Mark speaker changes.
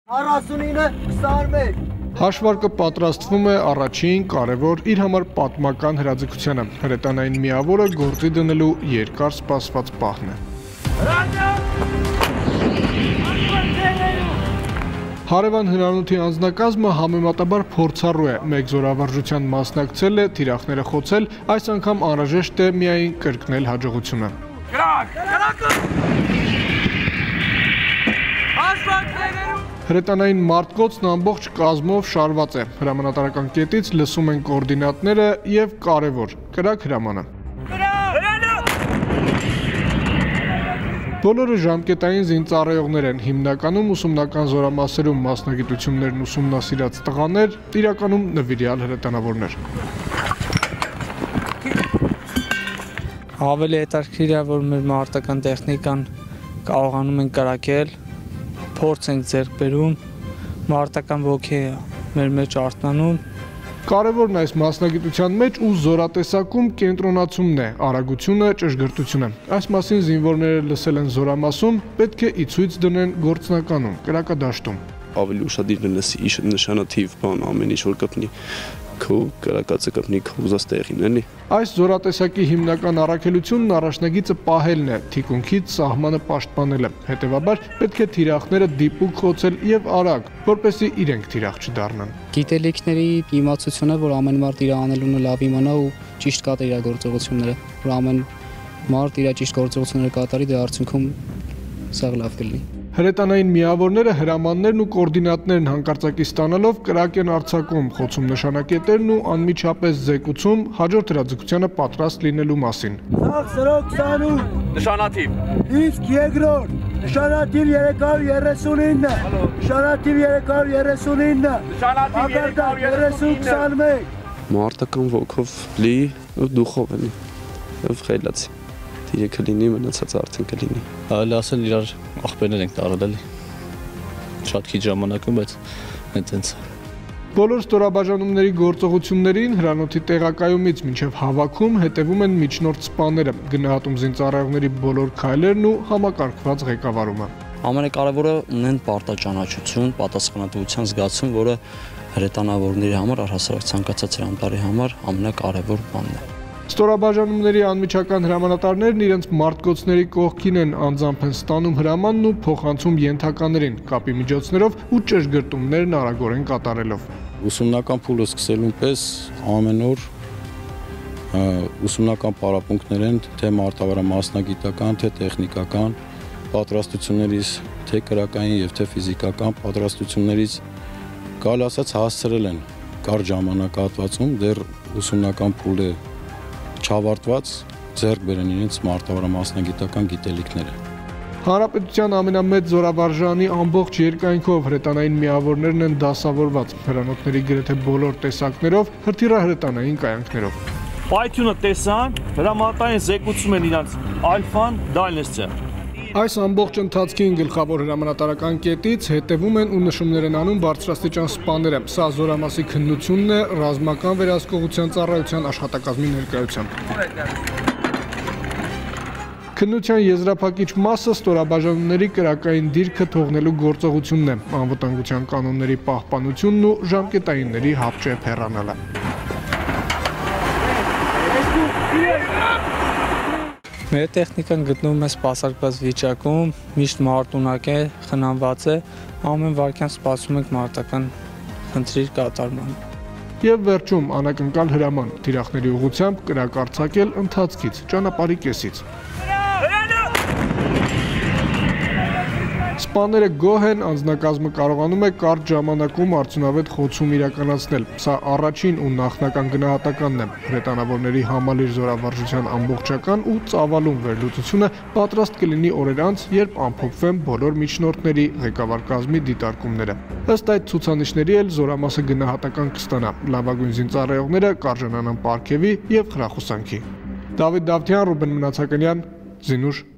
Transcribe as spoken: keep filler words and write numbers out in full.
Speaker 1: Հարասունինը քսանմեկ
Speaker 2: Հաշվարկը պատրաստվում է առաջին կարևոր իր համար պատմական հրաձգությանը, հրետանային միավորը գործի դնելու երկար սպասված պահն է։ Հարևան հրանոթի անձնակազմը համեմատաբար փորձառու է, մեկ զորավարժության մասնակցել է, թիրախները խոցել, այս անգամ անհրաժեշտ է միայն կրկնել հաջողությունը։ Հրետանային մարտկոցն ամբողջ կազմով շարված է, հրամանատարական կետից լսում են կոորդինատները և կարևոր, կրակ հրամանը։ Բոլորը ժամկետային զինծառայողներ են, հիմնականում ուսումնական զորամասերում մասնագիտություններն ուսումնասիրած տղաներ, իրականում նվիրյալ հրետանավորներ։
Speaker 3: Ավելի հետաքրքիր է, որ մեր մարտական տեխնիկան կարողանում են կրակել, փորձ ենք ձեռք բերում, մարտական ոգի է մեր մեջ արթնանում։
Speaker 2: Կարևորն այս մասնագիտության մեջ ու զորատեսակում կենտրոնացումն է, արագությունը, ճշգրտությունը։ Այս մասին զինվորները լսել են զորամասում, պետք է ի ցույց դնեն գործնականում, կրակադաշտում։
Speaker 4: Ավելի ուշադիր լսի նշանաթիվ բան ամեն ինչ որ կպնի քո կրակածը կպնի քո ուզած տեղին էլի։
Speaker 2: Այս զորատեսակի հիմնական առաքելությունն առաջնագիծը պահելն է, թիկունքից սահմանը պաշտպանելը։ Հետևաբար պետք է թիրախները դիպուկ խոցել եւ արագ, որպեսզի իրենք թիրախ չդառնան։
Speaker 5: Գիտելիքների իմացությունը, որ ամեն մարդ իր անելունը լավ իմանա ու ճիշտ կատարի իր գործողությունները, որ ամեն մարդ իր ճիշտ գործողությունները կատարի, դե արդյունքում սա լավ կլինի։
Speaker 2: Հրետանային միավորները, հրամաններն ու կոորդինատներն հանկարծակի ստանալով կրակ են արձակում, խոցում նշանակետերն ու անմիջապես զեկուցում հաջորդ հրաձգությանը պատրաստ լինելու մասին։
Speaker 4: Նշանաթիվ։
Speaker 1: Իսկ երկրորդ, նշանաթիվ երեք հարյուր երեսունինը, նշանաթիվ երեք հարյուր երեսունինը,
Speaker 4: Նշանաթիվ երեք հարյուր
Speaker 1: երեսունինը։
Speaker 4: Մարտական ոգով լի ու դուխով էլի։ Եվ խելացի։ Դիրը կլինի, մնացած արդեն կլինի։
Speaker 6: Այլ ասել իրար աղբերներ ենք տարել էլի։ Շատ քիչ ժամանակում, բայց այդտենց։
Speaker 2: Բոլոր ստորաբաժանումների գործողություններին հրանոթի տեղակայումից մինչև հավաքում հետևում են միջնորդ սպաները, գնահատում զինծառայողների բոլոր քայլերն ու համակարգված ղեկավարումը։
Speaker 7: Ամենակարևորը ունեն պարտաճանաչություն, պատասխանատվության զգացում, որը հրետանավորների համար, առհասարակ ցանկացած հրամանատարի համար ամենակարևոր բանն է։
Speaker 2: Ստորաբաժանումների անմիջական հրամանատարներն իրենց մարտկոցների կողքին են, անձամբ են ստանում հրամանն ու փոխանցում ենթականերին, կապի միջոցներով ու ճշգրտումներն արագորեն կատարելով։
Speaker 6: Ուսումնական փուլը սկսելուն պես ամեն օր ուսումնական պարապմունքներ են, թե մարտավարամասնագիտական, թե տեխնիկական պատրաստություններից, թե կրակային եւ թե ֆիզիկական պատրաստություններից գալ ասած հասցրել են կարճ ժամանակահատվածում դեռ ուսումնական փուլը չավարտված ձեռք բերեն իրենց մարտավարամասնագիտական գիտելիքները։
Speaker 2: Հանրապետության ամենամեծ զորավարժանի ամբողջ երկայնքով հրետանային միավորներն են դասավորված, հրանոթների գրեթե բոլոր տեսակներով, հրթիռահրետանային կայանքներով։
Speaker 8: Պայթյունը տեսան, հրամանատարին զեկուցում են իրանց ալֆան, դայլնեսը։
Speaker 2: Այս ամբողջ ընթացքին գլխավոր հրամանատարական կետից հետևում են ու նշումներ են անում բարձրաստիճան սպաները։ Սա զորամասի քննությունն է ռազմական վերահսկողության ծառայության աշխատակազմի ներկայությամբ։ Քննության եզրափակիչ մասը ստորաբաժանումների կրակային դիրքը թողնելու գործողությունն է, անվտանգության կանոնների պահպանությունն ու ժամկետայինների հապճեպ հեռանալը։
Speaker 3: Մեր տեխնիկան գտնվում է սպասարկված վիճակում, միշտ մարտունակ է, խնամված է, ամեն վայրկյան սպասում ենք մարտական խնդրի կատարման։
Speaker 2: Եվ վերջում անակնկալ հրաման, թիրախների ուղղությամբ կրակ արձակել ընթացքից, ճանապարհի կեսից։ Սպաները գոհ են, անձնակազմը կարողանում է կարճ ժամանակում արդյունավետ խոցում իրականացնել։ Սա առաջին ու նախնական գնահատականն է։ Հրետանավորների համալիր զորավարժության ամբողջական ու ծավալուն վերլուծությունը պատրաստ կլինի օրեր անց, երբ ամփոփվեն բոլոր միջնորդների ղեկավար կազմի դիտարկումները։ Ըստ այդ ցուցանիշների էլ զորամասը գնահատական կստանա։ Լավագույն զինծառայողները կարժանանան պարգևի եւ խրախուսանքի։ Դավիթ Դավթյան, Ռուբեն Մնացականյան, Զինուշ